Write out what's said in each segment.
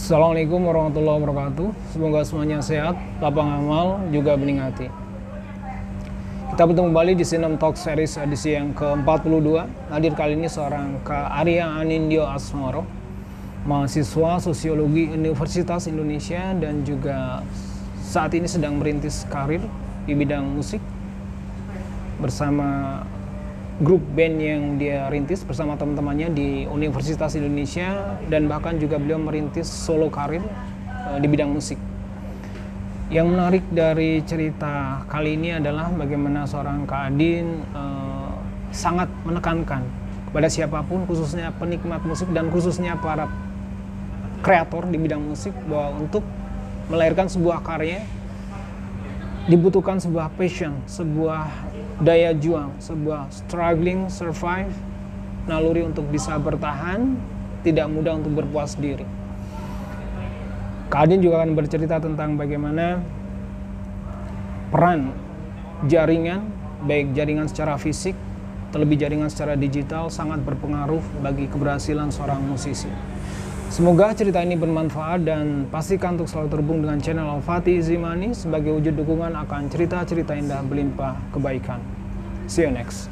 Assalamualaikum warahmatullahi wabarakatuh. Semoga semuanya sehat, lapang amal, juga bening hati. Kita bertemu kembali di Sinem Talk Series edisi yang ke-42. Hadir kali ini seorang Kak Arya Anindyo Asmoro, mahasiswa Sosiologi Universitas Indonesia dan juga saat ini sedang merintis karir di bidang musik bersama grup band yang dia rintis bersama teman-temannya di Universitas Indonesia, dan bahkan juga beliau merintis solo karir di bidang musik. Yang menarik dari cerita kali ini adalah bagaimana seorang Kak Adin sangat menekankan kepada siapapun, khususnya penikmat musik dan khususnya para kreator di bidang musik, bahwa untuk melahirkan sebuah karya dibutuhkan sebuah passion, sebuah daya juang, sebuah struggling, survive, naluri untuk bisa bertahan, tidak mudah untuk berpuas diri. Kak Adin juga akan bercerita tentang bagaimana peran jaringan, baik jaringan secara fisik, terlebih jaringan secara digital, sangat berpengaruh bagi keberhasilan seorang musisi. Semoga cerita ini bermanfaat dan pastikan untuk selalu terhubung dengan channel Al-Fatih sebagai wujud dukungan akan cerita-cerita indah berlimpah kebaikan. See you next.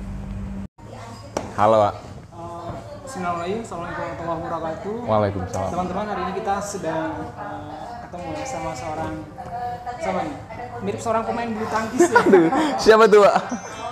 Halo, Pak. Assalamualaikum warahmatullahi wabarakatuh. Waalaikumsalam. Teman-teman, hari ini kita sedang ketemu sama seorang mirip seorang pemain bulu tangkis ya. Siapa tuh, Pak?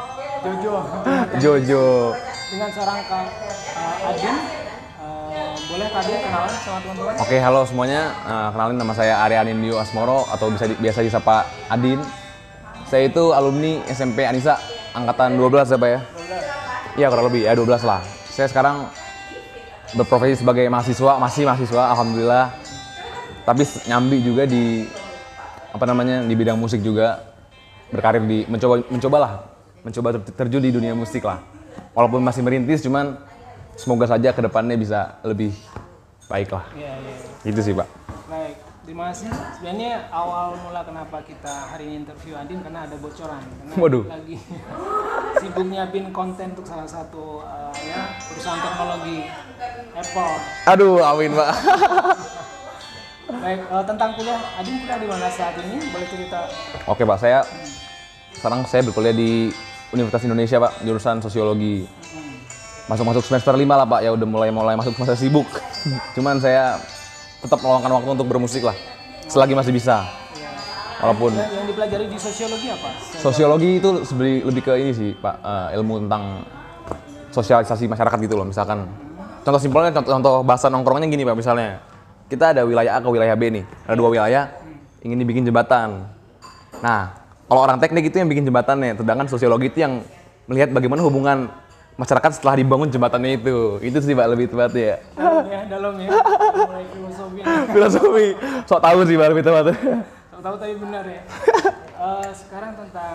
Jojo. Dengan seorang Kak Adin. Boleh Kak Adin kenalan sama teman-teman? Oke, halo semuanya. Kenalin, nama saya Arya Anindyo Asmoro atau biasa disapa Adin. Saya itu alumni SMP Anissa angkatan 12 ya, Pak ya? 12. Iya, kurang lebih ya 12 lah. Saya sekarang berprofesi sebagai mahasiswa, masih mahasiswa alhamdulillah. Tapi nyambi juga di di bidang musik juga. Berkarir di mencoba terjun di dunia musik lah. Walaupun masih merintis, cuman semoga saja kedepannya bisa lebih baik lah. Iya. Gitu sih, Pak. Baik, terima kasih. Sebenarnya awal mula kenapa kita hari ini interview Adin karena ada bocoran. Waduh. Lagi sibuk nyiapin konten untuk salah satu perusahaan teknologi Apple. Aduh, amin, Pak. Baik, tentang kuliah, Adin kuliah di mana saat ini? Boleh cerita? Oke, Pak. Sekarang saya berkuliah di Universitas Indonesia, Pak, jurusan Sosiologi. Masuk semester 5 lah, Pak, ya udah mulai masuk masa sibuk. Cuman saya tetap meluangkan waktu untuk bermusik lah, selagi masih bisa. Walaupun yang dipelajari di sosiologi apa? Sosiologi itu lebih ke ini sih, Pak, ilmu tentang sosialisasi masyarakat gitu loh. Misalkan contoh simpelnya, contoh bahasa nongkrongnya gini, Pak, misalnya kita ada wilayah A ke wilayah B nih, ada dua wilayah ingin dibikin jembatan. Nah, kalau orang teknik itu yang bikin jembatannya, sedangkan sosiologi itu yang melihat bagaimana hubungan masyarakat setelah dibangun jembatannya itu sih, Pak, lebih tepat ya. Dalam ya, mulai filosofi. Sok tahu sih, Pak, lebih tepat. Sok tahu tapi benar ya. Sekarang tentang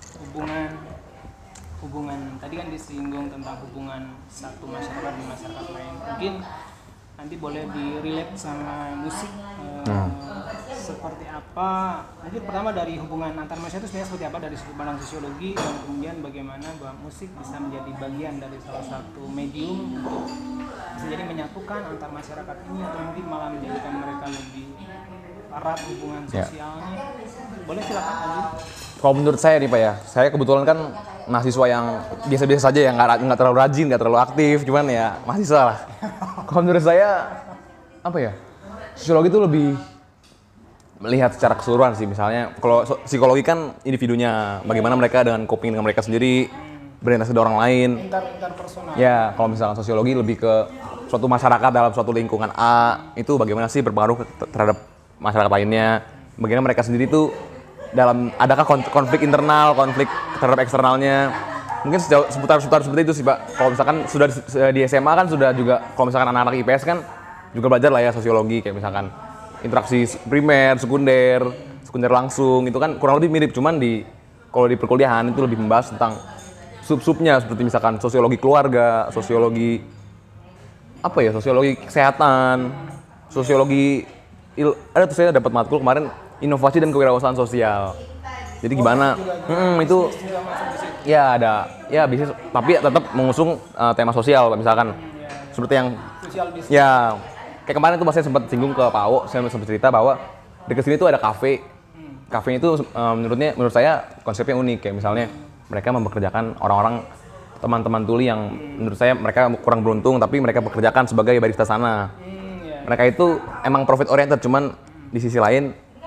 hubungan tadi kan disinggung tentang hubungan satu masyarakat di masyarakat lain. Mungkin nanti boleh di-relate sama musik. Seperti apa? Mungkin pertama dari hubungan antar masyarakat itu sebenarnya seperti apa dari sudut pandang sosiologi, dan kemudian bagaimana bahwa musik bisa menjadi bagian dari salah satu medium untuk bisa jadi menyatukan antar masyarakat ini, atau mungkin malah menjadikan mereka lebih erat hubungan sosialnya. Boleh silakan lanjut. Kalau menurut saya nih, Pak ya, saya kebetulan kan mahasiswa yang biasa-biasa saja, yang nggak terlalu rajin, nggak terlalu aktif, cuman ya mahasiswa lah. Kalau menurut saya sosiologi itu lebih melihat secara keseluruhan sih. Misalnya kalau psikologi kan individunya, bagaimana mereka dengan coping dengan mereka sendiri, berinteraksi dengan orang lain. Interpersonal. Ya, kalau misalnya sosiologi lebih ke suatu masyarakat dalam suatu lingkungan A, itu bagaimana sih berpengaruh terhadap masyarakat lainnya. Bagaimana mereka sendiri itu adakah konflik internal, konflik terhadap eksternalnya. Mungkin seputar seperti itu sih, Pak. Kalau misalkan sudah di SMA kan sudah juga, kalau misalkan anak-anak IPS kan juga belajar lah ya sosiologi, kayak misalkan interaksi primer, sekunder langsung, itu kan kurang lebih mirip, cuman kalau di perkuliahan itu lebih membahas tentang sub-subnya, seperti misalkan sosiologi keluarga, sosiologi kesehatan, ada tuh saya dapat matkul kemarin, inovasi dan kewirausahaan sosial. Jadi gimana? Itu ya ada, ya bisnis, tapi tetap mengusung tema sosial, misalkan seperti yang ya kayak kemarin tuh saya sempat singgung ke Pak O, saya sempat cerita bahwa dekat sini tuh ada kafe. Kafe itu menurut saya konsepnya unik, kayak misalnya mereka mempekerjakan orang-orang teman-teman tuli yang menurut saya mereka kurang beruntung tapi mereka pekerjakan sebagai barista sana. Mereka itu emang profit oriented, cuman di sisi lain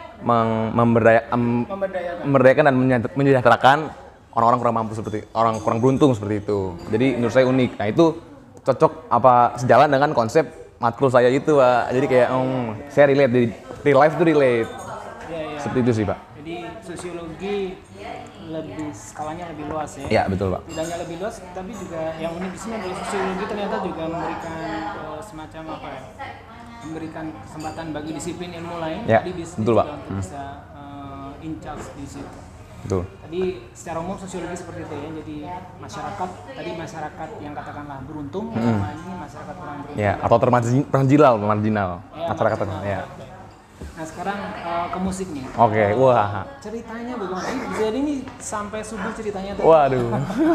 memberdayakan dan menyejahterakan orang-orang kurang mampu seperti orang kurang beruntung seperti itu. Jadi menurut saya unik. Nah itu cocok apa sejalan dengan konsep matkul saya itu, Pak. Jadi kayak saya relate di real life itu relate. Seperti itu sih, Pak. Jadi sosiologi lebih skalanya lebih luas ya. Iya, betul, Pak. Tidak hanya lebih luas, tapi juga yang unik di sini adalah sosiologi ternyata juga memberikan semacam apa ya? Memberikan kesempatan bagi disiplin ilmu lain. Ya, Tadi betul, Pak. Untuk bisa in charge di situ. Betul. Tadi secara umum sosiologi seperti itu ya. Jadi masyarakat yang katakanlah beruntung, ini masyarakat kurang beruntung. Ya, atau marginal. Ya, masyarakat ya. Nah sekarang ke musik nih. Oke, wah. Ceritanya bagaimana? Jadi ini sampai subuh ceritanya. Waduh.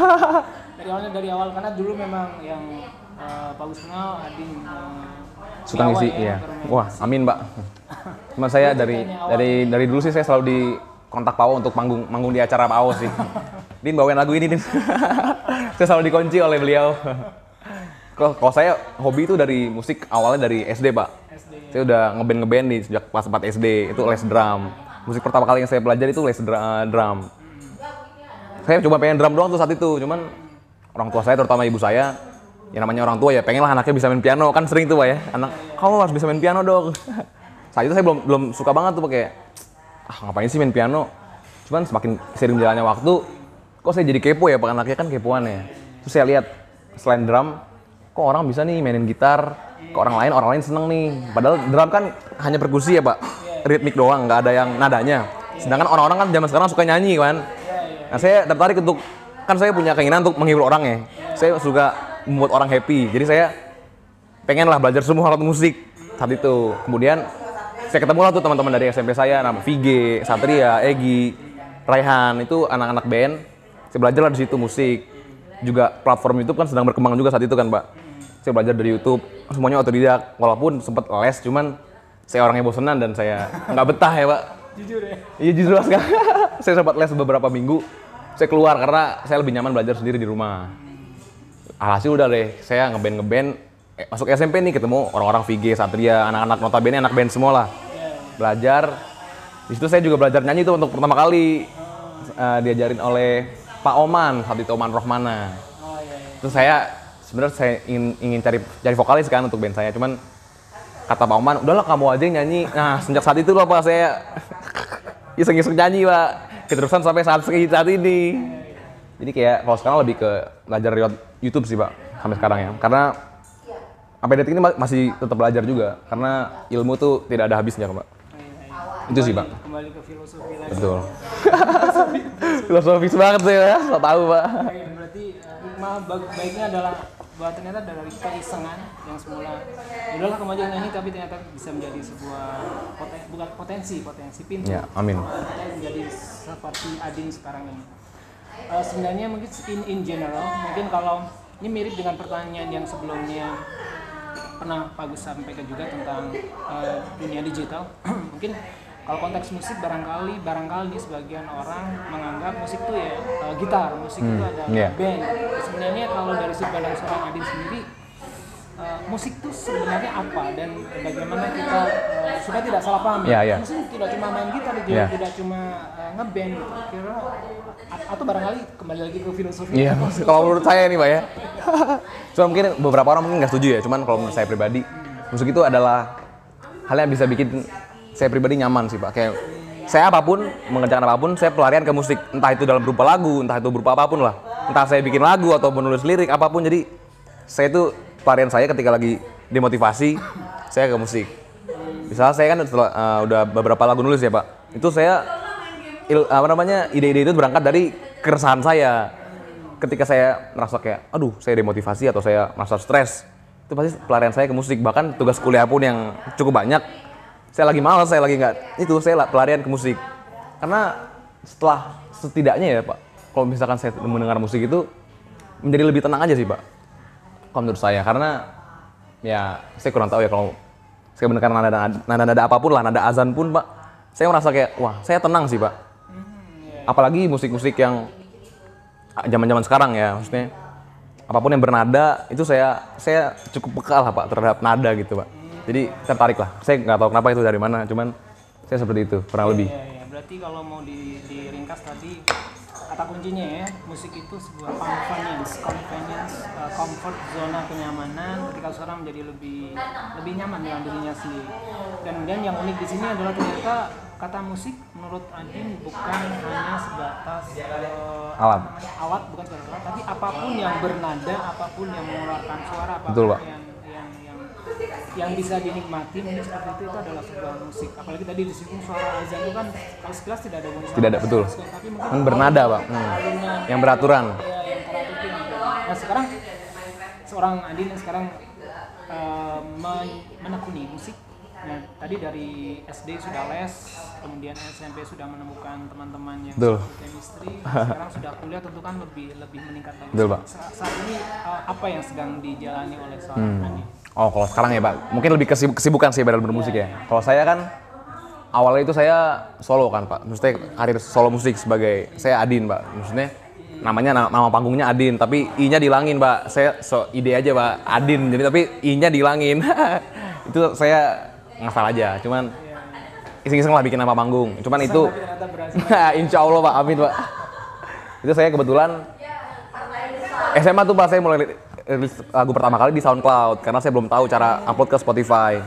dari awal karena dulu memang yang Pak kenal Adin suka ngisi, iya. Wah, amin, Pak. Cuma saya dari dulu sih saya selalu di kontak Pak O untuk manggung di acara Pak O sih. Din bawain lagu ini, Din. Saya selalu dikunci oleh beliau. Kalau saya hobi itu dari musik awalnya dari SD, Pak. Saya udah ngeband nih sejak kelas 4 SD, itu les drum. Musik pertama kali yang saya pelajari itu les drum. Saya coba pengen drum doang tuh saat itu, cuman orang tua saya terutama ibu saya, yang namanya orang tua ya pengen lah anaknya bisa main piano, kan sering tuh Pak ya, anak kamu harus bisa main piano dong. Saat itu saya belum suka banget tuh pakai, ngapain sih main piano. Cuman semakin sering jalannya waktu, kok saya jadi kepo ya, Pak anaknya kan kepoan ya. Terus saya lihat selain drum, kok orang bisa nih mainin gitar. Ke orang lain seneng nih. Padahal drum kan hanya perkusi ya Pak, ritmik doang, nggak ada yang nadanya. Sedangkan orang-orang kan zaman sekarang suka nyanyi kan. Nah saya tertarik untuk, kan saya punya keinginan untuk menghibur orang ya. Saya suka membuat orang happy. Jadi saya pengen lah belajar semua alat musik saat itu. Kemudian saya ketemu lah tuh teman-teman dari SMP saya, nama Vige, Satria, Egi, Raihan, itu anak-anak band. Saya belajar lah di situ musik. Juga platform YouTube kan sedang berkembang juga saat itu kan Pak. Saya belajar dari YouTube, semuanya otodidak, walaupun sempat les, cuman saya orangnya bosenan dan saya nggak betah ya Pak. Jujur ya? Iya jujur sekali. Saya sempat les beberapa minggu, saya keluar karena saya lebih nyaman belajar sendiri di rumah. Alhasil udah deh, saya ngeband, masuk SMP nih ketemu orang-orang VG, Satria, anak-anak notabene anak band semua lah. Belajar, di situ saya juga belajar nyanyi tuh untuk pertama kali. Diajarin oleh Pak Oman, saat itu Oman Rohmana. Terus sebenarnya saya ingin cari vokalis kan untuk band saya, cuman kata Pak Oman, udahlah kamu aja yang nyanyi. Nah sejak saat itu loh Pak saya iseng-iseng nyanyi Pak, keterusan sampai saat ini. Jadi kayak kalau sekarang lebih ke belajar lewat YouTube sih Pak, sampai sekarang ya. Karena sampai detik ini masih tetap belajar juga, karena ilmu tuh tidak ada habisnya Pak. Itu sih Pak. Kembali ke filosofi lagi. Betul. Filosofis banget sih ya, so tahu Pak. Berarti hikmah baiknya adalah bahwa ternyata dari keisengan yang semula udahlah kamu aja nyanyi, tapi ternyata bisa menjadi sebuah potensi pintu. Ya, amin. Kita menjadi seperti Adin sekarang ini. Sebenarnya mungkin in general, mungkin kalau ini mirip dengan pertanyaan yang sebelumnya pernah Pak Gus sampaikan juga tentang dunia digital. Mungkin kalau konteks musik barangkali nih sebagian orang menganggap musik itu ya gitar, musik itu adalah band. Sebenarnya kalau dari sudut pandang seorang Adin sendiri, musik itu sebenarnya apa dan bagaimana kita supaya tidak salah paham ya. Musik tidak cuma main gitar, tidak cuma ngeband gitu. Kira atau barangkali kembali lagi ke filosofi. Iya, kalau menurut saya nih Pak ya. Cuma mungkin beberapa orang mungkin nggak setuju ya. Cuman kalau menurut saya pribadi, musik itu adalah hal yang bisa bikin saya pribadi nyaman sih Pak. Kayak saya apapun, mengerjakan apapun, saya pelarian ke musik. Entah itu dalam berupa lagu, entah itu berupa apapun lah. Entah saya bikin lagu atau menulis lirik, apapun. Jadi saya itu pelarian saya ketika lagi demotivasi, saya ke musik. Misalnya saya kan udah beberapa lagu nulis ya Pak. Itu saya ide-ide itu berangkat dari keresahan saya. Ketika saya merasa kayak, aduh saya demotivasi atau saya merasa stres, itu pasti pelarian saya ke musik. Bahkan tugas kuliah pun yang cukup banyak, saya lagi malas, saya lagi nggak, itu saya pelarian ke musik. Karena setidaknya ya Pak, kalau misalkan saya mendengar musik itu menjadi lebih tenang aja sih Pak, kalau menurut saya. Karena ya saya kurang tahu ya kalau saya mendengar nada apapun lah, nada azan pun Pak, saya merasa kayak wah saya tenang sih Pak. Apalagi musik-musik yang zaman-zaman sekarang ya, maksudnya apapun yang bernada itu saya cukup peka lah Pak terhadap nada gitu Pak. Jadi tertarik lah. Saya nggak tahu kenapa itu dari mana, cuman saya seperti itu kurang lebih. Iya. Berarti kalau mau diringkas tadi kata kuncinya ya, musik itu sebuah convenience, comfort, zona kenyamanan ketika seorang menjadi lebih nyaman dengan dirinya sendiri. Dan kemudian yang unik di sini adalah ternyata kata musik menurut Adin bukan hanya sebatas alat, bukan sebatas alat, tapi apapun yang bernada, apapun yang mengeluarkan suara, apapun betul, Pak. yang bisa dinikmati mungkin seperti itu adalah sebuah musik. Apalagi tadi disinggung suara azan itu kan kalau sekilas tidak ada bunyi. Tidak ada, betul. Tapi mungkin kan bernada Pak. Yang beraturan. Ya, yang teratur. Nah sekarang seorang Adin yang sekarang menekuni musik. Nah, tadi dari SD sudah les, kemudian SMP sudah menemukan teman-teman yang chemistry, sekarang sudah kuliah tentu kan lebih meningkat lagi. Betul, Pak. Saat ini apa yang sedang dijalani oleh seorang Adin? Oh, kalau sekarang ya Pak, mungkin lebih kesibukan sih dalam bermusik ya. Kalau saya kan awalnya itu saya solo kan Pak, maksudnya karir solo musik sebagai saya Adin Pak, maksudnya nama panggungnya Adin, tapi I-nya dihilangin Pak. Saya ide aja Pak, Adin, jadi tapi I-nya dihilangin. Itu saya ngasal aja, cuman iseng-iseng lah bikin nama panggung. Cuman itu, insya Allah Pak, amin Pak. Itu saya kebetulan SMA tuh Pak, saya mulai rilis lagu pertama kali di SoundCloud karena saya belum tahu cara upload ke Spotify.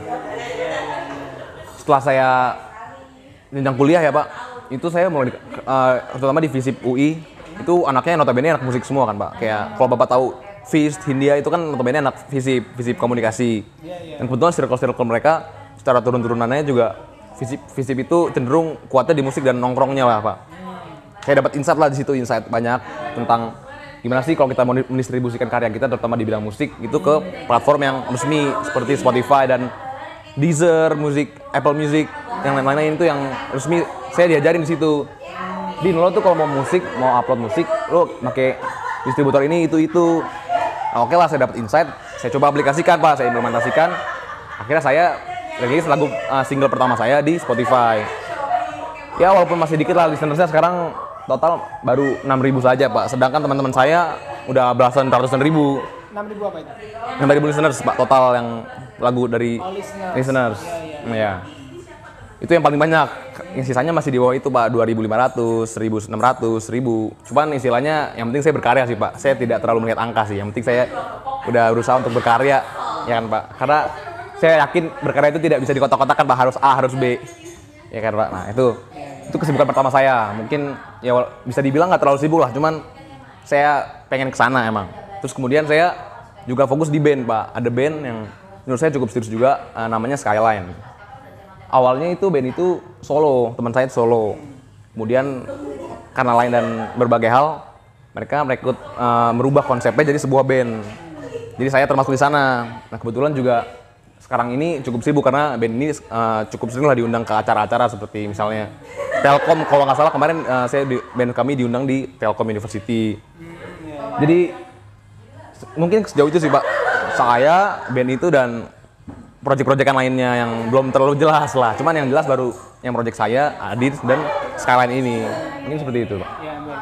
Setelah saya jenjang kuliah ya Pak, itu saya mulai terutama di FISIP UI itu anaknya notabene anak musik semua kan Pak. Kayak kalau Bapak tahu FIS Hindia itu kan notabene anak FISIP komunikasi. Dan kebetulan circle mereka secara turun-turunannya juga FISIP itu cenderung kuatnya di musik dan nongkrongnya lah Pak. Saya dapat insight lah di situ, insight banyak tentang gimana sih kalau kita mau mendistribusikan karya kita terutama di bidang musik itu ke platform yang resmi seperti Spotify dan Deezer, Apple Music, yang lain-lain itu yang resmi. Saya diajarin di situ. Di lo tuh kalau mau musik, mau upload musik, lo pakai distributor ini itu. Nah, oke lah, saya dapat insight, saya coba aplikasikan Pak, saya implementasikan. Akhirnya saya rilis lagu single pertama saya di Spotify. Ya walaupun masih dikit lah listenersnya, sekarang total baru 6.000 saja Pak. Sedangkan teman-teman saya udah belasan ratusan ribu. 6.000 apa itu? 6.000 listeners Pak total yang lagu dari listeners. Ya. Itu yang paling banyak. Yang sisanya masih di bawah itu Pak, 2.500, 1.600, 1.000. Cuman istilahnya yang penting saya berkarya sih Pak. Saya tidak terlalu melihat angka sih. Yang penting saya udah berusaha untuk berkarya, ya kan Pak. Karena saya yakin berkarya itu tidak bisa dikotak-kotakan Pak, harus A, harus B. Ya kan Pak. Nah, itu kesibukan pertama saya. Mungkin ya bisa dibilang nggak terlalu sibuk lah, cuman saya pengen kesana emang. Terus kemudian saya juga fokus di band Pak. Ada band yang menurut saya cukup serius juga, namanya Skyline. Awalnya itu band itu solo, teman saya solo. Kemudian karena lain dan berbagai hal, mereka merekrut merubah konsepnya jadi sebuah band. Jadi saya termasuk di sana. Nah, kebetulan juga sekarang ini cukup sibuk karena band ini cukup sering lah diundang ke acara-acara seperti misalnya Telkom, kalau nggak salah kemarin band kami diundang di Telkom University. Jadi mungkin sejauh itu sih Pak, saya, band itu dan project-projectan lainnya yang belum terlalu jelas lah. Cuman yang jelas baru yang project saya, Adit dan Skyline ini. Mungkin seperti itu Pak. Ya, baik.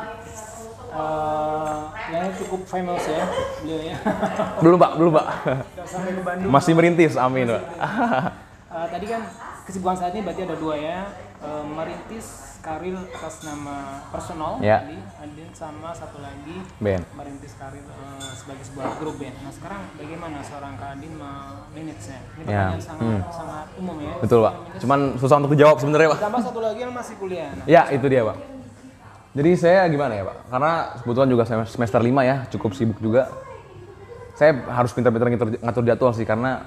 Ya cukup famous ya beliau ya. Belum Pak. Sampai ke Bandung. Masih merintis, amin Pak. Tadi kan kesibukan saat ini berarti ada dua ya, merintis karir atas nama personal ya. tadi, Adin, sama satu lagi band. Merintis karir sebagai sebuah grup band. Nah sekarang bagaimana seorang Kak Adin memanage-nya? Ini pertanyaan sangat umum ya. Betul Pak, cuman susah untuk dijawab sebenarnya Pak. Tambah satu lagi yang masih kuliah. Nah, ya itu dia Pak. Jadi saya gimana ya Pak, karena kebetulan juga semester 5 ya, cukup sibuk juga. Saya harus pintar-pintar ngatur jadwal sih, karena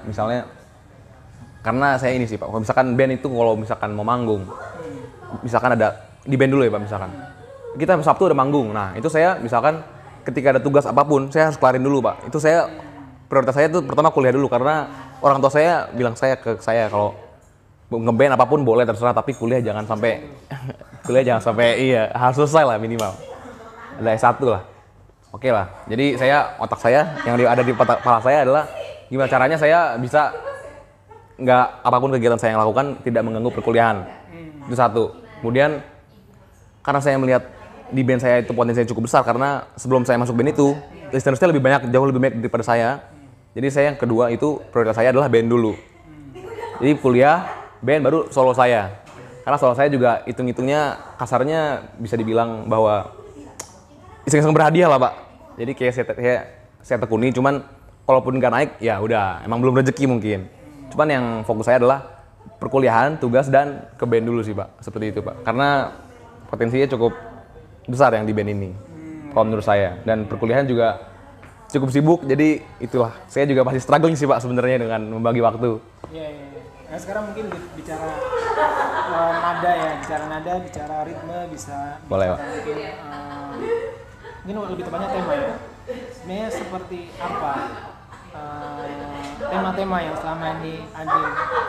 saya ini sih Pak, kalau misalkan band itu kalau misalkan mau manggung, misalkan ada di band dulu ya Pak, misalkan kita Sabtu ada manggung, nah itu saya misalkan ketika ada tugas apapun, saya harus kelarin dulu Pak. Itu prioritas saya itu pertama kuliah dulu, karena orang tua saya bilang ke saya kalau ngeband apapun boleh terserah, tapi kuliah jangan sampai iya harus selesai lah minimal. Ada S1 lah. Oke lah. Jadi otak saya yang ada di kepala saya adalah gimana caranya saya bisa nggak apapun kegiatan saya yang lakukan tidak mengganggu perkuliahan. Itu satu. Kemudian karena saya melihat di band saya itu potensinya cukup besar karena sebelum saya masuk band itu listenersnya lebih banyak, jauh lebih banyak daripada saya. Jadi saya yang kedua itu prioritas saya adalah band dulu. Jadi kuliah, band, baru solo saya. Karena solo saya juga hitung-hitungnya kasarnya bisa dibilang bahwa iseng-iseng berhadiah lah Pak. Jadi kayak saya tekuni, cuman kalaupun nggak naik ya udah emang belum rezeki mungkin. Cuman yang fokus saya adalah perkuliahan, tugas, dan ke band dulu sih Pak. Seperti itu Pak. Karena potensinya cukup besar yang di band ini. Kalau menurut saya. Dan perkuliahan juga cukup sibuk, jadi itulah. Saya juga masih struggling sih Pak sebenarnya dengan membagi waktu. Iya. Nah sekarang mungkin bicara nada ya, bicara ritme, bisa boleh Pak. Mungkin lebih tepatnya tema ya. Sebenarnya seperti apa tema-tema yang selama ini Adin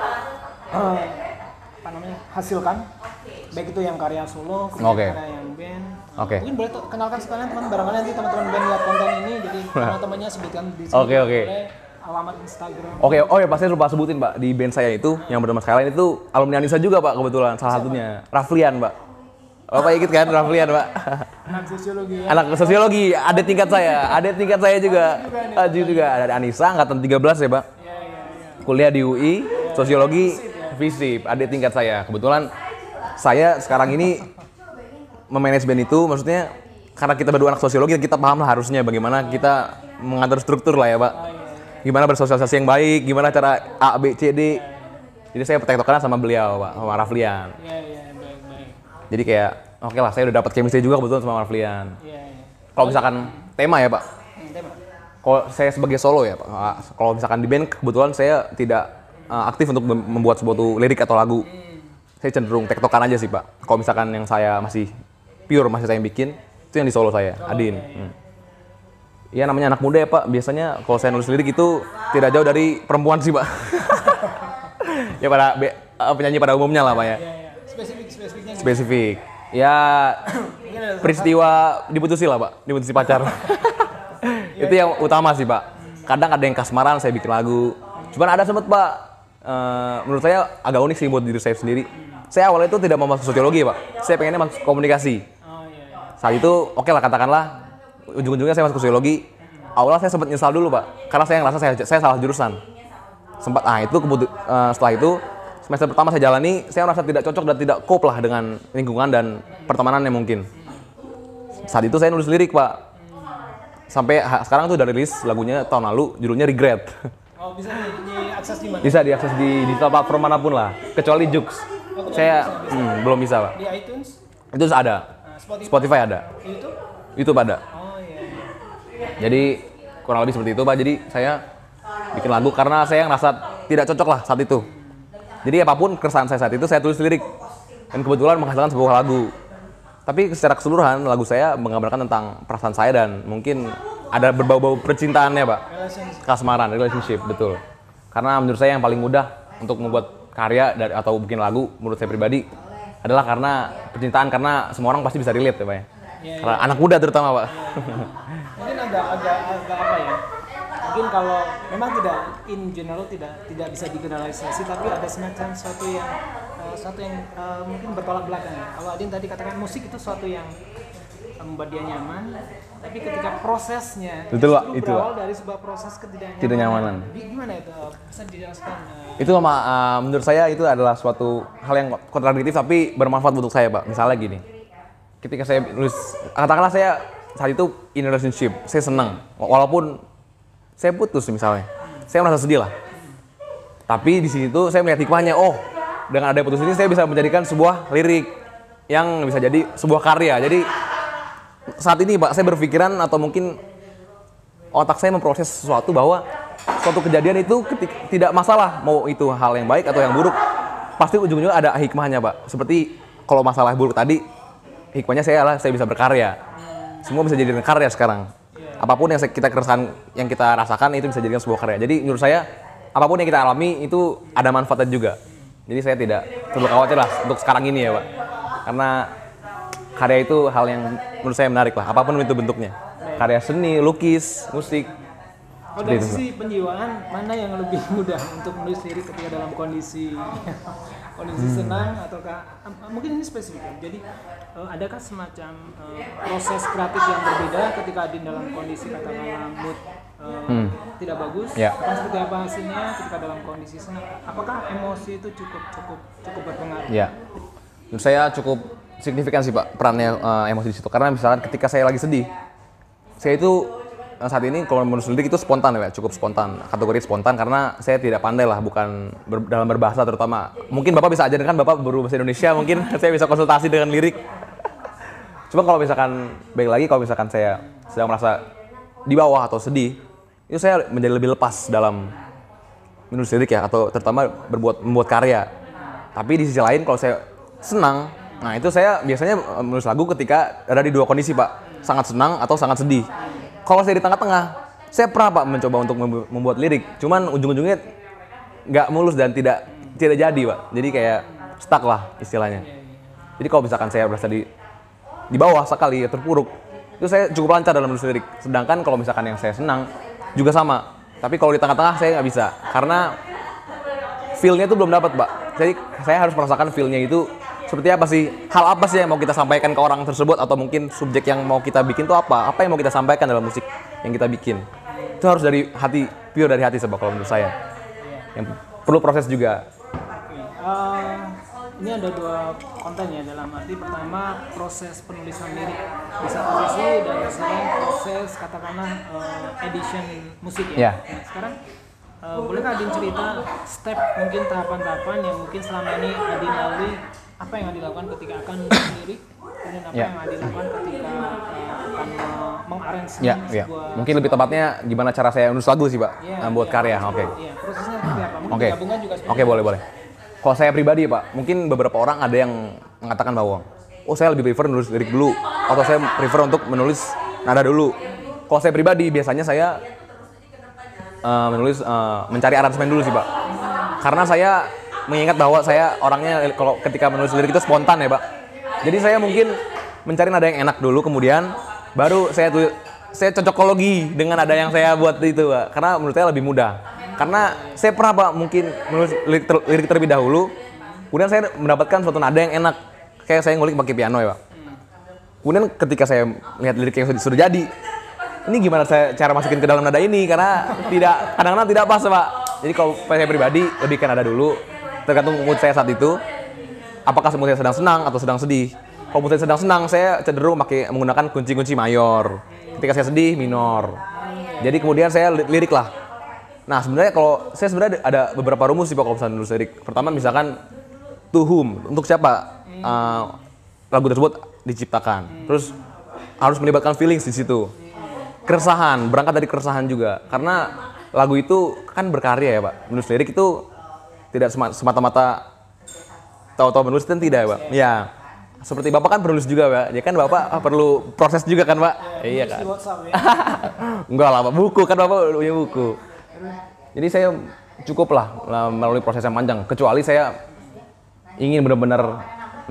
hasilkan, baik itu yang karya solo, kemudian karya yang band. Mungkin boleh kenalkan sekalian teman, barangkali nanti teman-teman band lihat konten ini, jadi teman-temannya sebutkan di sini. Boleh alamat Instagram. Oh ya pasti lupa sebutin Pak, di band saya itu yang bernama Skyline itu alumni Anissa juga Pak kebetulan, salah satunya Raflian Pak. Bapak ikut kan Raflian Pak? Anak sosiologi ya? Anak sosiologi, ada tingkat saya juga. Juga ada Anissa, angkatan 13 ya Pak. Kuliah di UI, sosiologi, FISIP, ada tingkat saya. Kebetulan saya sekarang ini memanage band itu, maksudnya karena kita berdua anak sosiologi, kita paham lah harusnya bagaimana kita mengatur struktur lah ya Pak. Gimana bersosialisasi yang baik, gimana cara A, B, C, D. Jadi saya tektokan sama beliau Pak, sama Raflian. Baik. Jadi kayak oke lah, saya udah dapat chemistry juga kebetulan sama Raflian. Kalau misalkan tema ya Pak, kalau saya sebagai solo ya Pak, kalau misalkan di band kebetulan saya tidak aktif untuk membuat suatu lirik atau lagu. Saya cenderung tektokan aja sih Pak. Kalau misalkan yang saya masih pure, masih saya yang bikin, itu yang di solo saya, Adin. Iya namanya anak muda ya Pak, biasanya kalau saya nulis lirik itu tidak jauh dari perempuan sih Pak. Ya pada penyanyi pada umumnya lah Pak ya. Spesifik. Ya peristiwa diputusi lah Pak, diputusi pacar. Itu yang utama sih Pak. Kadang ada yang kasmaran saya bikin lagu. Cuman ada sempet Pak, menurut saya agak unik sih buat diri saya sendiri. Saya awalnya itu tidak mau masuk sosiologi Pak, saya pengennya masuk komunikasi. Saat itu oke lah katakanlah, ujung-ujungnya saya masuk sosiologi. Awalnya saya sempat nyesal dulu Pak, karena saya ngerasa saya salah jurusan. Sempat, setelah itu semester pertama saya jalani, saya merasa tidak cocok dan tidak cope lah dengan lingkungan dan pertemanannya mungkin. Saat itu saya nulis lirik Pak, sampai sekarang tuh udah rilis lagunya tahun lalu, judulnya Regret. Oh bisa diakses di mana? Bisa diakses di digital platform manapun lah, kecuali Joox. Saya belum bisa Pak. Di iTunes? Itu ada. Spotify ada. YouTube ada. Oh iya. Jadi kurang lebih seperti itu Pak. Jadi saya bikin lagu karena saya ngerasa tidak cocok lah saat itu. Jadi apapun keresahan saya saat itu saya tulis lirik. Dan kebetulan menghasilkan sebuah lagu. Tapi secara keseluruhan lagu saya menggambarkan tentang perasaan saya dan mungkin ada berbau-bau percintaannya Pak. Kasmaran, relationship, betul. Karena menurut saya yang paling mudah untuk membuat karya atau bikin lagu menurut saya pribadi adalah karena percintaan, karena semua orang pasti bisa relate ya Pak ya. Karena anak muda terutama Pak. Mungkin agak apa ya? Mungkin kalau memang tidak in general tidak bisa digeneralisasi, tapi ada semacam sesuatu yang mungkin bertolak belakang. Kalau Adin tadi katakan musik itu sesuatu yang membuat dia nyaman, tapi ketika prosesnya betul, itu berawal dari sebuah proses ketidaknyamanan. Gimana itu? Bisa dijelaskan? Itu menurut saya itu adalah suatu hal yang kontradiktif tapi bermanfaat untuk saya Pak. Misalnya gini, ketika saya nulis, katakanlah saya saat itu in relationship, saya senang, walaupun saya putus misalnya, saya merasa sedih lah. Tapi di situ saya melihat hikmahnya, dengan ada putus ini saya bisa menjadikan sebuah lirik yang bisa jadi sebuah karya. Jadi saat ini Pak, saya berpikiran atau mungkin otak saya memproses sesuatu bahwa suatu kejadian itu tidak masalah, mau itu hal yang baik atau yang buruk, pasti ujung-ujungnya ada hikmahnya Pak. Seperti kalau masalah buruk tadi, hikmahnya saya bisa berkarya. Semua bisa jadi karya sekarang. Apapun yang kita keresahan, yang kita rasakan itu bisa jadikan sebuah karya. Jadi menurut saya apapun yang kita alami itu ada manfaatnya juga. Jadi saya tidak perlu khawatir lah untuk sekarang ini ya Pak. Karena karya itu hal yang menurut saya menarik lah, apapun itu bentuknya. Karya seni, lukis, musik, Kalau dari sisi penjiwaan, mana yang lebih mudah untuk menulis lirik ketika dalam kondisi senang ataukah mungkin ini spesifik ya. Jadi adakah semacam proses kreatif yang berbeda ketika Adin dalam kondisi katakanlah mood tidak bagus, akan seperti apa hasilnya ketika dalam kondisi senang? Apakah emosi itu cukup berpengaruh? Ya, menurut saya cukup signifikan sih Pak perannya emosi di situ. Karena misalkan ketika saya lagi sedih, saya itu saat ini kalau menulis lirik itu spontan ya, cukup spontan, kategori spontan karena saya tidak pandai lah, bukan dalam berbahasa terutama. Mungkin Bapak bisa ajarkan, Bapak berbahasa Indonesia, mungkin saya bisa konsultasi dengan lirik. Cuma kalau misalkan, baik lagi kalau misalkan saya sedang merasa di bawah atau sedih, itu saya menjadi lebih lepas dalam menulis lirik ya, atau terutama membuat karya. Tapi di sisi lain kalau saya senang, nah itu saya biasanya menulis lagu ketika ada di dua kondisi Pak, sangat senang atau sangat sedih. Kalau saya di tengah-tengah, saya pernah Pak mencoba untuk membuat lirik, cuman ujung-ujungnya nggak mulus dan tidak jadi Pak. Jadi kayak stuck lah istilahnya. Jadi kalau misalkan saya berasa di bawah sekali ya, terpuruk, itu saya cukup lancar dalam menulis lirik. Sedangkan kalau misalkan yang saya senang juga sama. Tapi kalau di tengah-tengah saya nggak bisa karena feel-nya itu belum dapat Pak. Jadi saya harus merasakan feel-nya itu seperti apa sih, hal apa sih yang mau kita sampaikan ke orang tersebut, atau mungkin subjek yang mau kita bikin itu apa yang mau kita sampaikan dalam musik yang kita bikin. Itu harus dari hati, pure dari hati sebab kalau menurut saya. Yang perlu proses juga. Ini ada dua konten ya, dalam arti pertama proses penulisan lirik di satu sisi dan sekarang proses katakanlah edition musik ya. Nah, sekarang bolehkah Adin cerita step mungkin tahapan-tahapan yang mungkin selama ini Adin lalui, apa yang dilakukan ketika akan menulis lirik dan apa yang dilakukan ketika akan mengaransemen sebuah. Mungkin lebih tepatnya gimana cara saya menulis lagu sih Pak, buat karya. Oke. Prosesnya seperti apa? Mungkin gabungan juga seperti Oke, boleh. Kalau saya pribadi Pak, mungkin beberapa orang ada yang mengatakan bahwa saya lebih prefer menulis lirik dulu, atau saya prefer untuk menulis nada dulu. Kalau saya pribadi biasanya saya mencari aransemen dulu sih Pak. Karena saya mengingat bahwa saya orangnya kalau ketika menulis lirik itu spontan ya Pak. Jadi saya mungkin mencari nada yang enak dulu, kemudian baru saya cocokologi dengan nada yang saya buat itu Pak. Karena menurut saya lebih mudah. Karena saya pernah Pak mungkin menulis lirik terlebih dahulu, kemudian saya mendapatkan suatu nada yang enak. Kayak saya ngulik pakai piano ya Pak. Kemudian ketika saya lihat lirik yang sudah jadi, ini gimana saya cara masukin ke dalam nada ini, karena kadang-kadang tidak pas Pak. Jadi kalau saya pribadi lebih ke nada dulu, tergantung mood saya saat itu. Apakah mood saya sedang senang atau sedang sedih. Kalau mood saya sedang senang, saya cenderung menggunakan kunci-kunci mayor. Ketika saya sedih, minor. Jadi kemudian saya lirik lah. Nah sebenarnya kalau saya ada beberapa rumus sih Pak kalau misalnya nulis lirik. Pertama misalkan to whom, untuk siapa lagu tersebut diciptakan. Terus harus melibatkan feelings di situ. Keresahan, berangkat dari keresahan juga. Karena lagu itu kan berkarya ya Pak. Menulis lirik itu tidak semata-mata tahu-tahu menulis dan tidak ya Pak. Ya, seperti Bapak kan penulis juga Pak. Ya kan Bapak perlu proses juga kan Pak. Iya kan. Enggak lah Pak, buku kan Bapak punya buku. Jadi saya cukup lah melalui proses yang panjang. Kecuali saya ingin benar-benar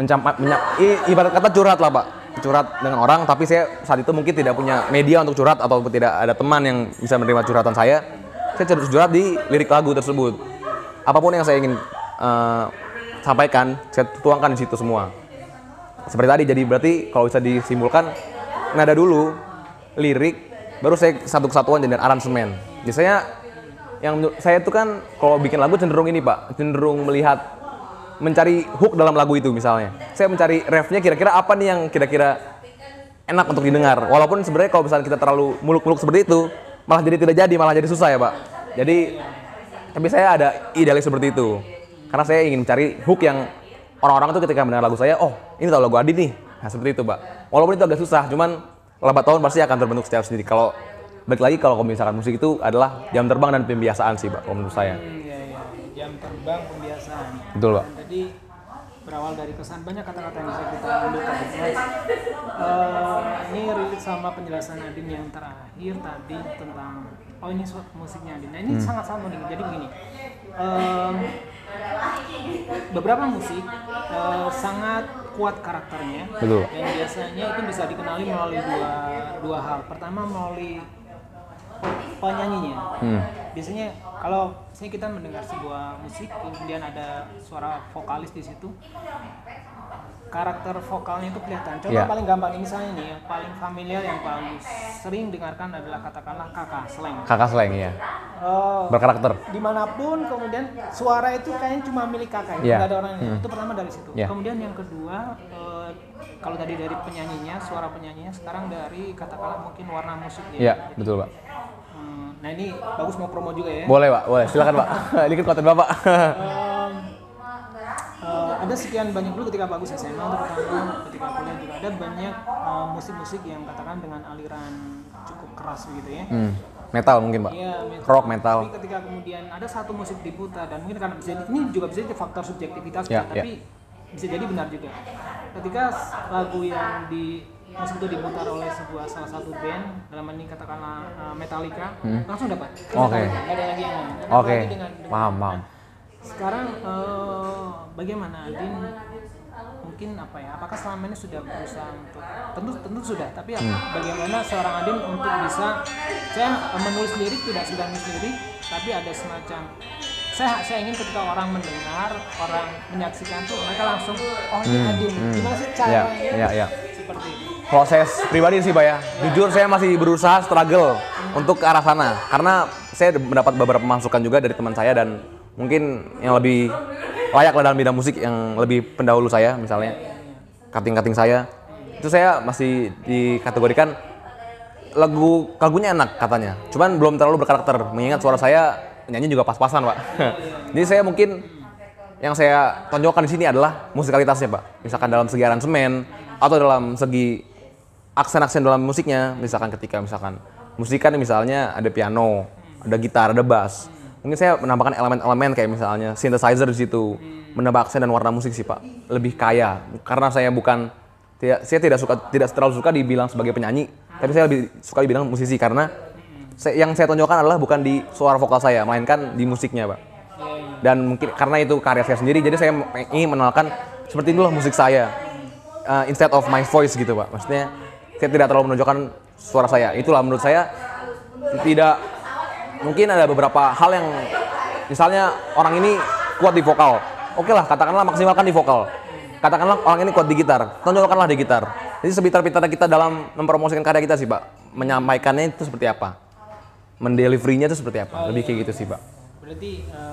ibarat kata curhat lah Pak. Curhat dengan orang, tapi saya saat itu mungkin tidak punya media untuk curhat atau tidak ada teman yang bisa menerima curhatan saya curhat di lirik lagu tersebut. Apapun yang saya ingin sampaikan, saya tuangkan di situ semua. Seperti tadi, jadi berarti kalau bisa disimpulkan, nada dulu, lirik, baru saya satu kesatuan dan aransemen. Biasanya yang menurut saya itu kan kalau bikin lagu cenderung ini Pak, cenderung mencari hook dalam lagu itu misalnya. Saya mencari refnya kira-kira apa nih yang kira-kira enak untuk didengar. Walaupun sebenarnya kalau misalnya kita terlalu muluk-muluk seperti itu, malah jadi susah ya Pak. Jadi, tapi saya ada idealis seperti itu. Karena saya ingin mencari hook yang orang-orang itu ketika mendengar lagu saya, oh ini tahu lagu Adi nih. Nah seperti itu Pak. Walaupun itu agak susah, cuman lambat tahun pasti akan terbentuk secara sendiri. Kalau balik lagi kalau misalkan musik itu adalah jam terbang dan pembiasaan sih Pak, kalau menurut saya. Jam terbang pembiasaan. Betul Pak. Jadi berawal dari kesan, banyak kata-kata yang bisa kita ambil dari ini relate sama penjelasan Adin yang terakhir tadi tentang ini musiknya Adin. Nah ini sangat sama nih. Jadi begini, beberapa musik sangat kuat karakternya. Betul. Dan biasanya itu bisa dikenali melalui dua hal. Pertama melalui penyanyinya. Biasanya kalau misalnya kita mendengar sebuah musik kemudian ada suara vokalis di situ, karakter vokalnya itu kelihatan. Contoh paling gampang ini misalnya nih, yang paling familiar, yang paling sering dengarkan adalah katakanlah kakak slang. Kakak slang ya. Berkarakter. Dimanapun kemudian suara itu kayaknya cuma milik kakak, nggak ada orang lain. Itu pertama dari situ. Kemudian yang kedua, kalau tadi dari penyanyinya, suara penyanyinya, sekarang dari katakanlah mungkin warna musiknya. Iya, betul Pak. Nah ini bagus mau promo juga ya. Boleh Pak, boleh. Silakan Pak. Ini kan konten Bapak. Ada sekian banyak dulu ketika bagus SMA untuk pertama, ketika kuliah juga ada banyak musik-musik yang katakan dengan aliran cukup keras begitu ya. Metal mungkin Pak. Iya, rock metal. Tapi ketika kemudian ada satu musik diputar dan mungkin karena ini juga bisa jadi faktor subjektivitas tapi bisa jadi benar juga. Ketika lagu yang di musik itu diputar oleh salah satu band, dalam ini katakanlah Metallica, langsung dapat. Oke. Nggak ada lagi yang lain. Oke. Paham. Sekarang bagaimana Adin mungkin apa ya? Apakah selama ini sudah berusaha untuk tentu sudah, tapi bagaimana seorang Adin untuk bisa saya menulis lirik tidak sedang menulis lirik, tapi ada semacam saya ingin ketika orang mendengar, orang menyaksikan tuh mereka langsung ini Adin. Gimana sih caranya? Seperti itu. Proses pribadi sih Pak ya. Jujur saya masih berusaha struggle untuk ke arah sana karena saya mendapat beberapa masukan juga dari teman saya dan mungkin yang lebih layak lah dalam bidang musik yang lebih pendahulu saya, misalnya cutting saya itu saya masih dikategorikan lagunya enak katanya, cuman belum terlalu berkarakter mengingat suara saya nyanyi juga pas-pasan Pak. Jadi saya mungkin yang saya tonjolkan di sini adalah musikalitasnya Pak, misalkan dalam segi aransemen atau dalam segi aksen-aksen dalam musiknya, misalkan ketika musikan misalnya ada piano, ada gitar, ada bass. Mungkin saya menambahkan elemen-elemen kayak misalnya synthesizer di situ, menambah aksen dan warna musik sih Pak, lebih kaya. Karena saya tidak terlalu suka dibilang sebagai penyanyi, tapi saya lebih suka dibilang musisi karena yang saya tonjolkan adalah bukan di suara vokal saya, melainkan di musiknya Pak. Dan mungkin karena itu karya saya sendiri, jadi saya ingin mengenalkan seperti itulah musik saya, instead of my voice gitu Pak. Maksudnya saya tidak terlalu menonjolkan suara saya. Itulah menurut saya tidak. Mungkin ada beberapa hal yang misalnya orang ini kuat di vokal, oke lah katakanlah maksimalkan di vokal. Katakanlah orang ini kuat di gitar, tonjolkanlah di gitar. Jadi sebitar-bitar kita dalam mempromosikan karya kita sih Pak, menyampaikannya itu seperti apa, mendeliverinya itu seperti apa, lebih kayak gitu sih Pak. Berarti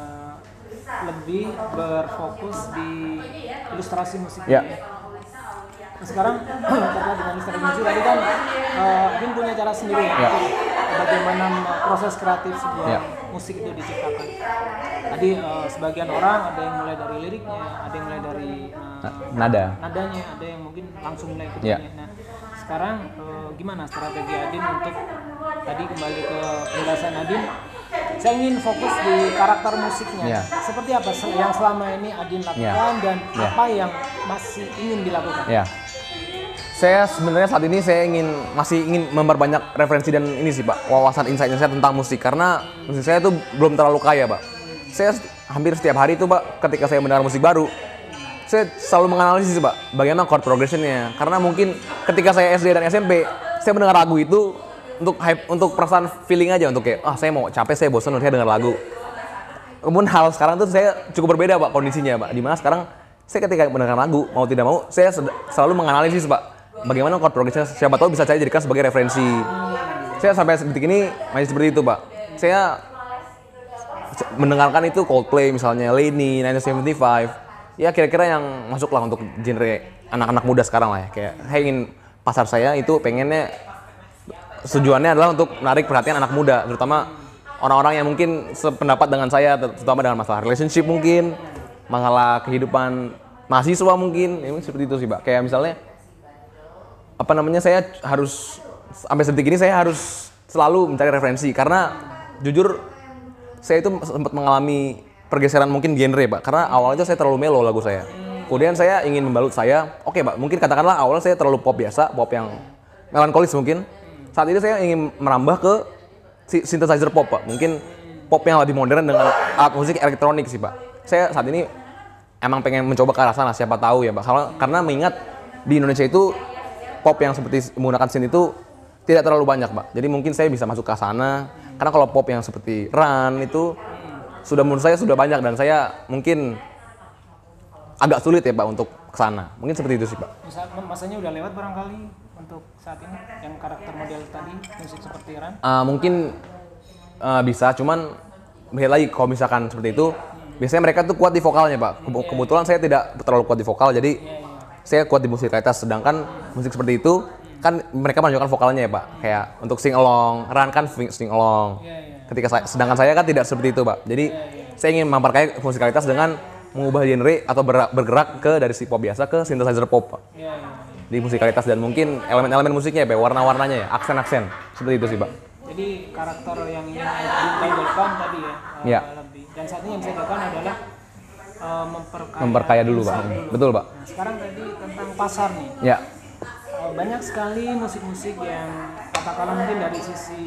lebih berfokus di ilustrasi musiknya. Ya. Nah, sekarang terkait dengan ilustrasi musik tadi kan Adin punya cara sendiri ya. Bagaimana proses kreatif sebuah musik itu diciptakan. Tadi sebagian orang ada yang mulai dari liriknya, ada yang mulai dari nadanya, ada yang mungkin langsung mulai ikutnya. Nah, sekarang gimana strategi Adin untuk tadi kembali ke penjelasan Adin? Saya ingin fokus di karakter musiknya. Seperti apa yang selama ini Adin lakukan dan apa yang masih ingin dilakukan? Saya sebenarnya saat ini masih ingin memperbanyak referensi dan ini sih Pak, wawasan insight saya tentang musik karena musik saya itu belum terlalu kaya Pak. Saya hampir setiap hari itu Pak, ketika saya mendengar musik baru, saya selalu menganalisis Pak, bagaimana chord progressionnya. Karena mungkin ketika saya SD dan SMP, saya mendengar lagu itu untuk perasaan feeling aja, untuk kayak saya mau capek, saya bosan, saya dengar lagu. Kemudian hal sekarang tuh saya cukup berbeda Pak kondisinya Pak, dimana sekarang saya ketika mendengar lagu mau tidak mau saya selalu menganalisis Pak, bagaimana chord progression, siapa tahu bisa saya jadikan sebagai referensi. Saya sampai detik ini masih seperti itu Pak. Saya mendengarkan itu Coldplay misalnya, Lenny, 1975. Ya kira-kira yang masuk lah untuk genre anak-anak muda sekarang lah ya. Kayak saya ingin pasar saya itu pengennya tujuannya adalah untuk menarik perhatian anak muda, terutama orang-orang yang mungkin sependapat dengan saya, terutama dengan masalah relationship mungkin, masalah kehidupan mahasiswa mungkin, ya, seperti itu sih Pak. Kayak misalnya saya harus sampai detik ini saya harus selalu mencari referensi karena jujur saya itu sempat mengalami pergeseran mungkin genre Pak, karena awalnya saya terlalu mellow lagu saya, kemudian saya ingin membalut oke Pak, mungkin katakanlah awalnya saya terlalu pop biasa, pop yang melankolis mungkin, saat ini saya ingin merambah ke synthesizer pop Pak, mungkin pop yang lebih modern dengan alat musik elektronik sih Pak. Saya saat ini emang pengen mencoba ke arah sana, siapa tahu ya Pak, karena mengingat di Indonesia itu pop yang seperti menggunakan synth itu tidak terlalu banyak, Pak. Jadi mungkin saya bisa masuk ke sana. Karena kalau pop yang seperti Run itu sudah menurut saya sudah banyak dan saya mungkin agak sulit ya, Pak, untuk ke sana. Mungkin seperti itu sih, Pak. Masanya udah lewat barangkali untuk saat ini yang karakter model tadi musik seperti Run? Mungkin bisa, cuman melihat lagi kalau misalkan seperti itu, biasanya mereka tuh kuat di vokalnya, Pak. Kebetulan saya tidak terlalu kuat di vokal, jadi saya kuat di musikalitas. Sedangkan musik seperti itu kan mereka menunjukkan vokalnya ya, Pak. Kayak untuk sing along, Run kan sing along. Sedangkan saya kan tidak seperti itu, Pak. Jadi saya ingin memperkaya musikalitas dengan mengubah genre atau bergerak ke dari si pop biasa ke synthesizer pop, Pak. Di musikalitas dan mungkin elemen-elemen musiknya ya, Pak, warna-warnanya ya, aksen-aksen. Seperti itu sih, Pak. Jadi karakter yang ingin ditampilkan tadi ya, lebih. Dan saat ini yang bisa dilakukan adalah memperkaya dulu, Pak. Betul, Pak. Nah, sekarang tadi tentang pasar nih. Ya. Banyak sekali musik-musik yang katakanlah mungkin dari sisi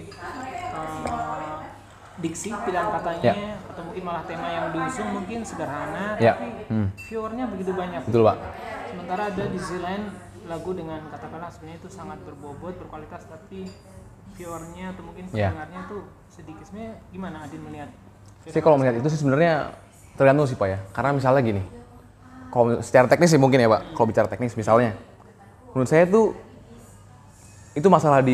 diksi pilihan katanya atau mungkin malah tema yang diusung mungkin sederhana tapi viewernya begitu banyak. Betul, Pak. Sementara ada di sisi lain lagu dengan katakanlah sebenarnya itu sangat berbobot, berkualitas tapi viewernya atau mungkin pendengarnya tuh sedikit. Sebenarnya gimana Adin melihat? Saya kalau melihat itu sih sebenarnya tergantung sih, Pak, ya. Karena misalnya gini, kalau secara teknis sih mungkin ya, Pak. Kalau bicara teknis misalnya, menurut saya tuh itu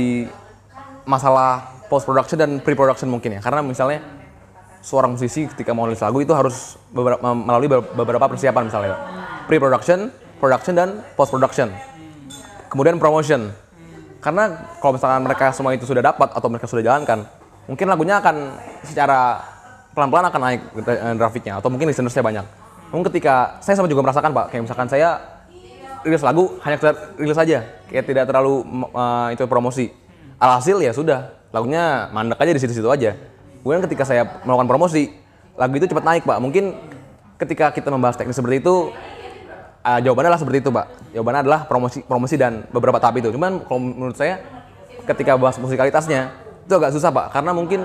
masalah post production dan pre production mungkin ya. Karena misalnya seorang musisi ketika mau nulis lagu itu harus melalui beberapa persiapan misalnya, pre production, production dan post production. Kemudian promotion. Karena kalau misalkan mereka semua itu sudah dapat atau mereka sudah jalankan, mungkin lagunya akan secara pelan-pelan akan naik grafiknya atau mungkin listenersnya banyak. Namun ketika saya sama juga merasakan, Pak, kayak misalkan saya rilis lagu hanya rilis aja, kayak tidak terlalu itu promosi. Alhasil ya sudah, lagunya mandek aja di situ-situ aja. Kemudian ketika saya melakukan promosi, lagu itu cepat naik, Pak. Mungkin ketika kita membahas teknis seperti itu, jawabannya adalah seperti itu, Pak. Jawabannya adalah promosi dan beberapa tahap itu. Cuman kalau menurut saya, ketika bahas musikalitasnya, itu agak susah, Pak. Karena mungkin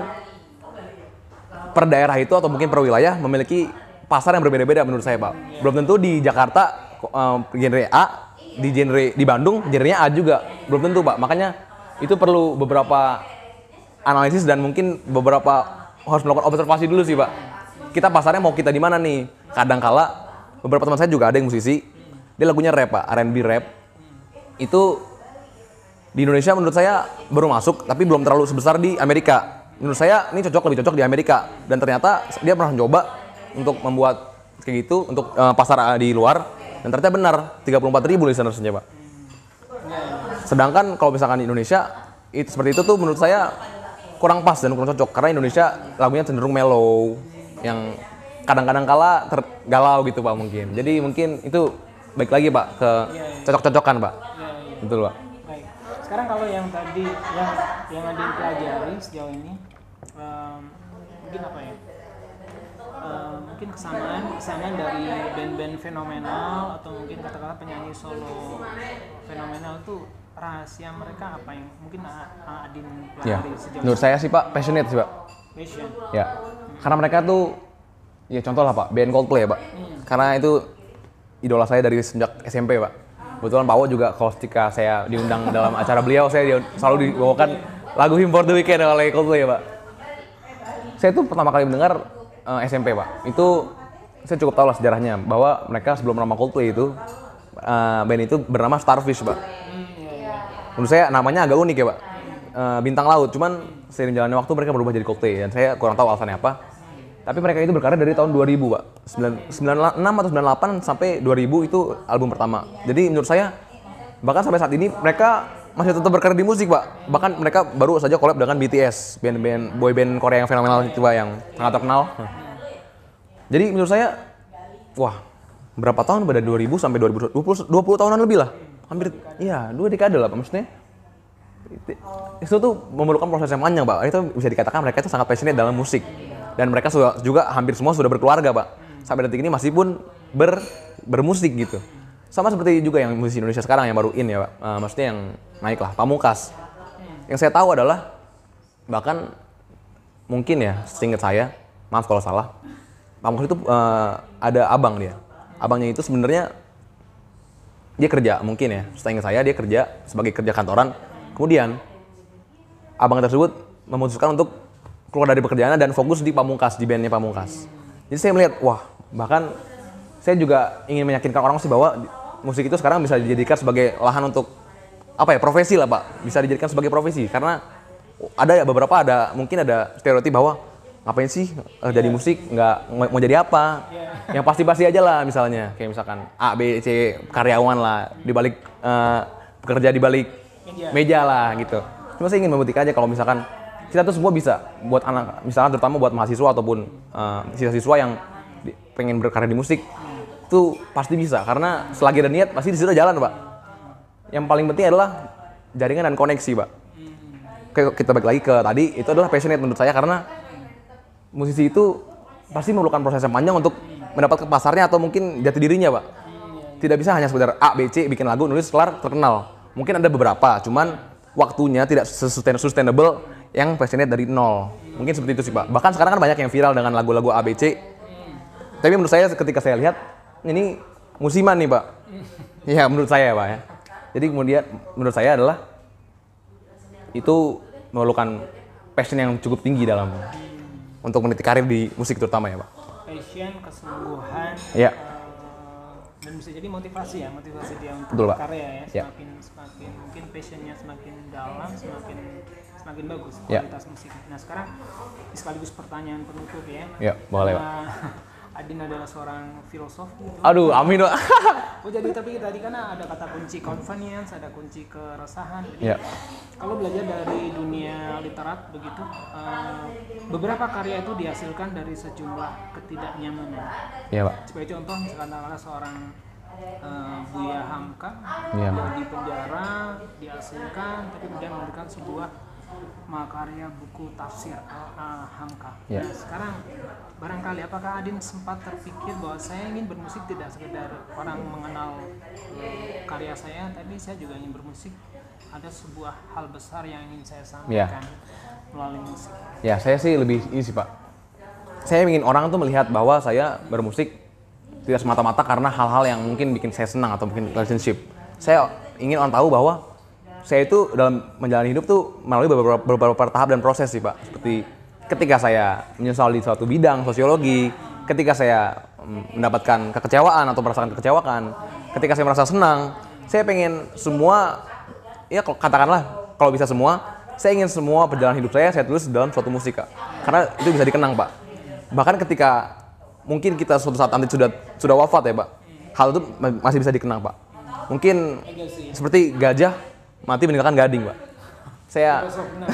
per daerah itu atau mungkin per wilayah memiliki pasar yang berbeda-beda menurut saya, Pak. Belum tentu di Jakarta genre A, di Bandung genrenya A juga. Belum tentu, Pak. Makanya itu perlu beberapa analisis dan mungkin beberapa harus melakukan observasi dulu sih, Pak. Kita pasarnya mau kita di mana nih? Kadangkala beberapa teman saya juga ada yang musisi, dia lagunya rap, Pak, R&B rap. Itu di Indonesia menurut saya baru masuk, tapi belum terlalu sebesar di Amerika. Menurut saya ini lebih cocok di Amerika. Dan ternyata dia pernah coba untuk membuat kayak gitu untuk pasar di luar. Dan ternyata benar, 34.000 listenersnya, Pak. Sedangkan kalau misalkan di Indonesia, seperti itu tuh menurut saya kurang pas dan kurang cocok. Karena Indonesia lagunya cenderung mellow, yang kadang-kadang kala galau gitu, Pak, mungkin. Jadi mungkin itu baik lagi, Pak, ke cocok-cocokan, Pak. Betul, Pak. Baik. Sekarang kalau yang tadi yang Adin pelajari sejauh ini, mungkin apa ya? Mungkin kesamaan dari band-band fenomenal atau mungkin katakanlah penyanyi solo fenomenal itu rahasia mereka apa yang mungkin Adin pelajari sejauh ini? Menurut saya sih, Pak, passionate sih, Pak. Passion. Ya. Karena mereka tuh ya contoh lah, Pak, band Coldplay ya, Pak. Karena itu idola saya dari sejak SMP, Pak. Kebetulan Pak Wo juga kalau ketika saya diundang dalam acara beliau, saya selalu dibawakan lagu Hymn for the Weekend oleh Coldplay ya, Pak. Saya tuh pertama kali mendengar SMP, Pak. Itu saya cukup tahu lah sejarahnya, bahwa mereka sebelum nama Coldplay itu, band itu bernama Starfish, Pak. Menurut saya namanya agak unik ya, Pak. Bintang laut, cuman seiring jalannya waktu mereka berubah jadi Coldplay, dan saya kurang tahu alasannya apa. Tapi mereka itu berkarya dari tahun 2000, Pak. 96 atau 98 sampai 2000 itu album pertama. Jadi menurut saya, bahkan sampai saat ini mereka masih tetap berkarya di musik, Pak. Bahkan mereka baru saja collab dengan BTS, band boyband Korea yang fenomenal itu, Pak, yang sangat terkenal. Jadi menurut saya, wah, berapa tahun pada 2000 sampai 2020 tahunan lebih lah. Hampir, iya, 2 dekade lah, Pak, maksudnya. Itu tuh memerlukan proses yang panjang, Pak. Itu bisa dikatakan mereka itu sangat passionate dalam musik. Dan mereka juga hampir semua sudah berkeluarga, Pak. Sampai detik ini masih pun bermusik gitu. Sama seperti juga yang musisi Indonesia sekarang yang baru in ya, Pak. Maksudnya yang naik lah, Pamungkas. Yang saya tahu adalah, bahkan mungkin ya, seingat saya, maaf kalau salah, Pamungkas itu ada abang dia. Abangnya itu sebenarnya dia kerja, mungkin ya, seingat saya dia kerja sebagai kerja kantoran. Kemudian abang tersebut memutuskan untuk keluar dari pekerjaannya dan fokus di Pamungkas, di bandnya Pamungkas. Jadi saya melihat, wah, bahkan saya juga ingin meyakinkan orang sih bahwa musik itu sekarang bisa dijadikan sebagai lahan untuk profesi lah Pak, bisa dijadikan sebagai profesi karena mungkin ada stereotip bahwa ngapain sih jadi musik, nggak mau jadi apa, yang pasti-pasti aja lah misalnya, kayak misalkan A, B, C, karyawan lah, bekerja di balik meja lah gitu. Cuma saya ingin membuktikan aja kalau misalkan kita tuh semua bisa, buat anak, misalkan terutama buat mahasiswa ataupun siswa-siswa yang pengen berkarya di musik, itu pasti bisa, karena selagi ada niat pasti di situ jalan Pak. Yang paling penting adalah jaringan dan koneksi Pak. Kayak kita balik lagi ke tadi, itu adalah passionate menurut saya, karena musisi itu pasti memerlukan proses yang panjang untuk mendapat ke pasarnya atau mungkin jati dirinya Pak. Tidak bisa hanya sekedar A, B, C bikin lagu, nulis, kelar, terkenal. Mungkin ada beberapa, cuman waktunya tidak sustainable yang passionate dari nol. Mungkin seperti itu sih Pak. Bahkan sekarang kan banyak yang viral dengan lagu-lagu A, B, C. Tapi menurut saya ketika saya lihat, ini musiman nih Pak. Ya menurut saya Pak ya. Jadi kemudian menurut saya adalah itu memerlukan passion yang cukup tinggi dalam untuk meniti karir di musik terutama ya Pak. Passion, kesungguhan, ya. Dan bisa jadi motivasi dia untuk betul, Pak. berkarya ya. Semakin mungkin passionnya semakin dalam, semakin bagus kualitas musiknya. Nah sekarang sekaligus pertanyaan penutup ya. Ya boleh Pak. Adin adalah seorang filosof gitu. Aduh, amin Pak. Oh jadi tapi tadi kan ada kata kunci convenience, ada kunci keresahan. Jadi kalau belajar dari dunia literat begitu, beberapa karya itu dihasilkan dari sejumlah ketidaknyamanan. Iya Pak. Sebagai contoh misalkan seorang Buya Hamka di penjara, diasingkan, tapi kemudian memberikan sebuah makarya buku tafsir Hamka. Nah sekarang barangkali apakah Adin sempat terpikir bahwa saya ingin bermusik tidak sekedar orang mengenal karya saya, tapi saya juga ingin bermusik, ada sebuah hal besar yang ingin saya sampaikan melalui musik. Ya saya sih lebih ini sih Pak, saya ingin orang tuh melihat bahwa saya bermusik tidak semata-mata karena hal-hal yang mungkin bikin saya senang atau mungkin relationship. Saya ingin orang tahu bahwa saya itu dalam menjalani hidup tuh melalui beberapa tahap dan proses sih Pak. Seperti ketika saya menyesal di suatu bidang sosiologi, ketika saya mendapatkan kekecewaan atau merasakan kekecewaan, ketika saya merasa senang, saya pengen semua, ya katakanlah kalau bisa semua, saya ingin semua perjalanan hidup saya tulis dalam suatu musik Kak. Karena itu bisa dikenang Pak. Bahkan ketika mungkin kita suatu saat nanti sudah wafat ya Pak, hal itu masih bisa dikenang Pak. Mungkin seperti gajah mati meninggalkan gading Pak. Saya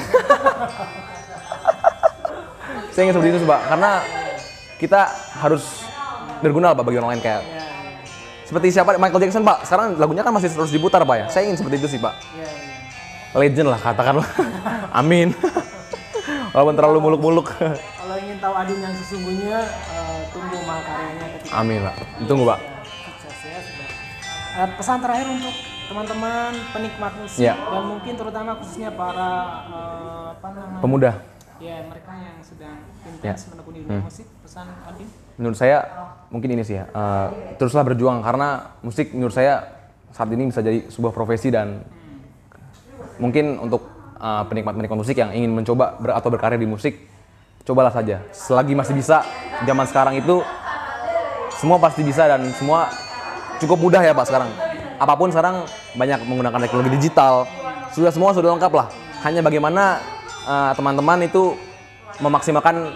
ingin seperti itu Pak, karena kita harus berguna Pak bagi orang lain, kayak seperti siapa Michael Jackson Pak, sekarang lagunya kan masih terus diputar Pak ya. Saya ingin seperti itu sih Pak. Legend lah katakanlah. Amin. Walaupun terlalu muluk-muluk. Kalau ingin tahu Adin yang sesungguhnya, tunggu mahakaryanya ketika. Amin Pak. Tunggu Pak. Sukses ya sudah. Pesan terakhir untuk teman-teman penikmat musik dan mungkin terutama khususnya para pemuda. Ya, mereka yang sedang intens menekuni dunia musik, pesan Adin? Menurut saya mungkin ini sih ya, teruslah berjuang karena musik menurut saya saat ini bisa jadi sebuah profesi dan mungkin untuk penikmat-penikmat musik yang ingin mencoba atau berkarya di musik, cobalah saja. Selagi masih bisa, zaman sekarang itu semua pasti bisa dan semua cukup mudah ya Pak sekarang. Apapun sekarang banyak menggunakan teknologi digital, semua sudah lengkap lah. Hanya bagaimana teman-teman itu memaksimalkan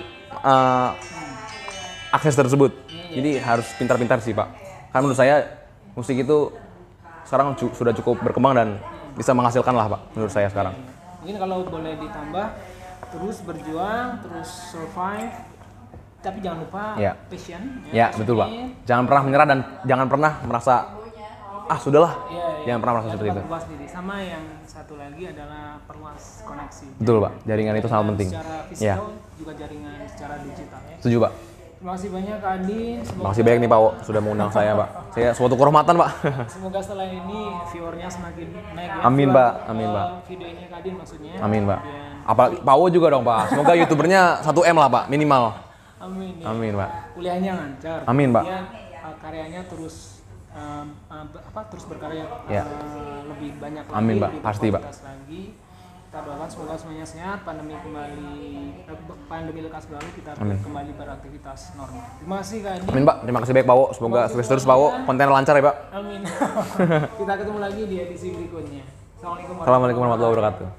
akses tersebut. Jadi harus pintar-pintar sih Pak. Karena menurut saya musik itu sekarang sudah cukup berkembang dan bisa menghasilkan lah Pak, menurut saya sekarang. Mungkin kalau boleh ditambah, terus berjuang, terus survive, tapi jangan lupa passion. Ya betul Pak. Jangan pernah menyerah dan jangan pernah merasa sudahlah. Jangan pernah merasa seperti itu. Sama yang satu lagi adalah perluas koneksi. Betul Pak. Jaringan itu sangat penting. Secara fisikal juga jaringan secara digital ya. Setuju Pak. Terima kasih banyak Kak Adin. Terima kasih banyak nih Pak sudah mengundang saya Pak. Saya suatu kehormatan Pak. Semoga setelah ini viewernya semakin naik ya. Amin Pak. Amin Pak. Videonya Kak Adin maksudnya. Amin Pak. Apalagi Pak juga dong Pak. Semoga youtubernya 1M lah Pak minimal. Amin. Ya. Amin Pak. Kuliahnya lancar. Amin Pak. Karyanya terus terus berkarya lebih banyak lagi. Amin Pak. Pasti Pak. Lagi. Kita doakan semoga semuanya sehat, pandemi lekas berlalu, kita kembali beraktivitas normal. Terima kasih Kak Adi. Amin Pak, terima kasih banyak Pak Wo. Semoga sukses terus Pak Wo, konten lancar ya Pak. Amin. Kita ketemu lagi di edisi berikutnya. Assalamualaikum warahmatullahi wabarakatuh.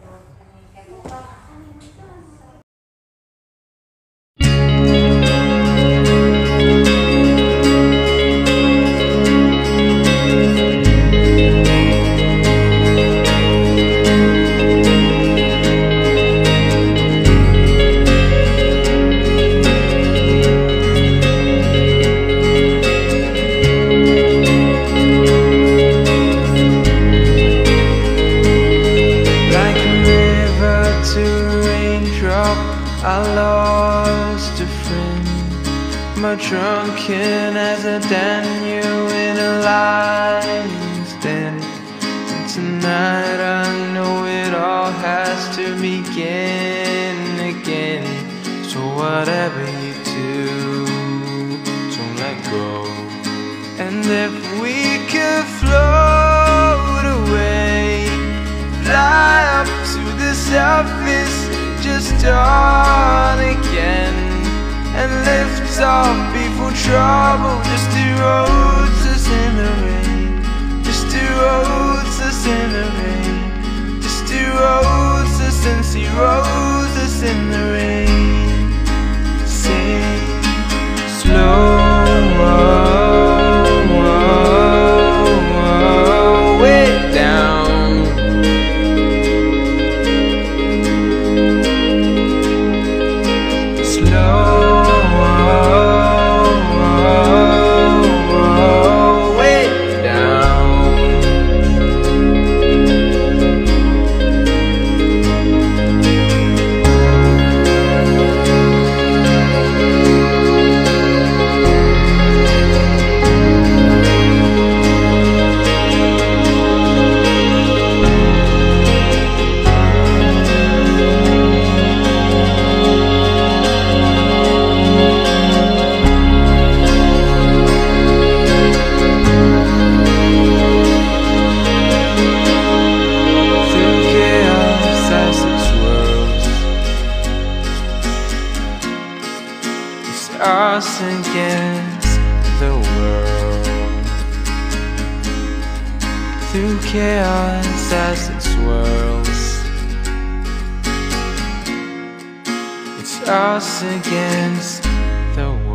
I lost a friend, much drunken as a Daniel in a lion's den. And tonight I know it all has to begin again. So whatever you do, don't let go. And if we could float away, fly up to the surface, just start again and lift off before trouble. Just two roses in the rain, just two roses in the rain, just two roses and see roses in the rain. Sing slow, way down. Us against the world, through chaos as it swirls. It's us against the world.